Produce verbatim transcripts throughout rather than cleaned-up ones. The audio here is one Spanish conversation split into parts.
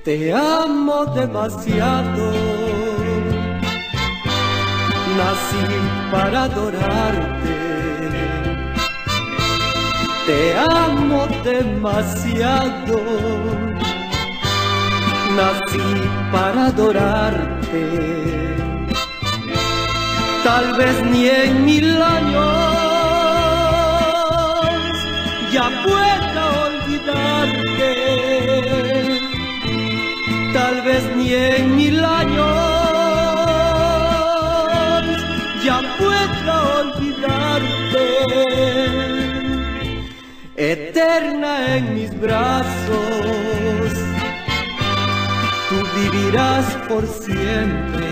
Te amo demasiado, nací para adorarte. Te amo demasiado, nací para adorarte. Tal vez ni en mil años ya pueda olvidarte. Tal vez ni en mil años ya pueda olvidarte. Eterna en mis brazos, tú vivirás por siempre.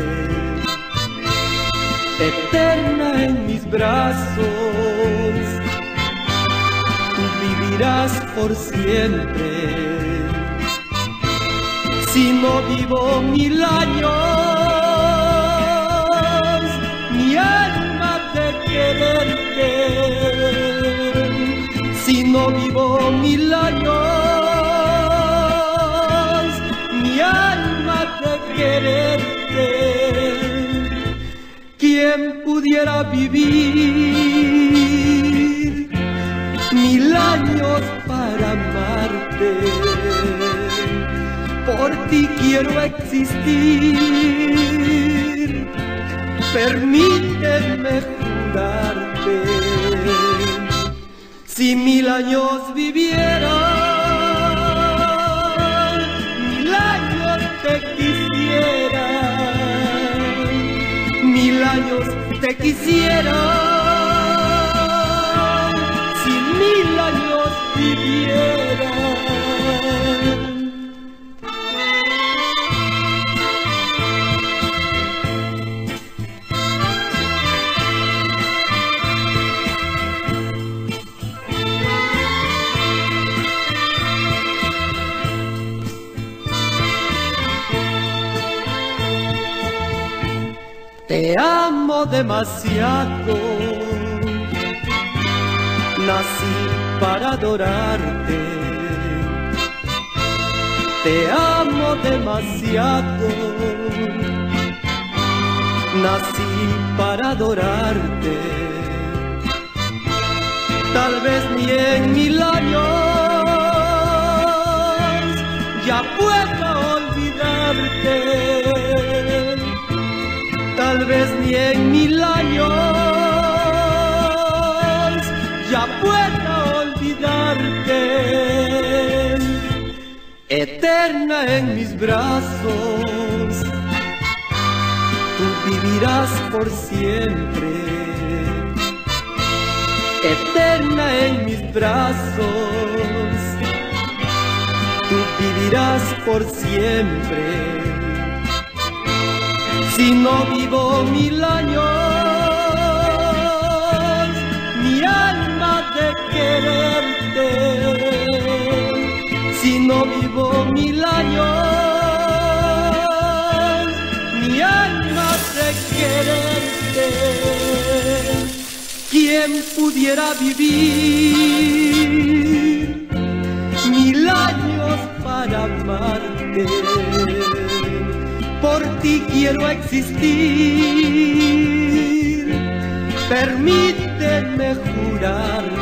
Eterna en mis brazos, tú vivirás por siempre. Si no vivo mil años, mi alma de quererte. Si no vivo mil años, mi alma de quererte. ¿Quién pudiera vivir mil años para amarte? Por ti quiero existir, permíteme jurarte. Si mil años viviera, mil años te quisiera, mil años te quisiera. Si mil años viviera. Te amo demasiado, nací para adorarte. Te amo demasiado, nací para adorarte. Tal vez ni en mil años ya pueda olvidarte. Tal vez ni en mil años ya pueda olvidarte. Eterna en mis brazos, tú vivirás por siempre. Eterna en mis brazos, tú vivirás por siempre. Si no vivo mil años, mi alma de quererte. Si no vivo mil años, mi alma de quererte. ¿Quién pudiera vivir mil años para amarte? Por ti quiero existir, permíteme jurar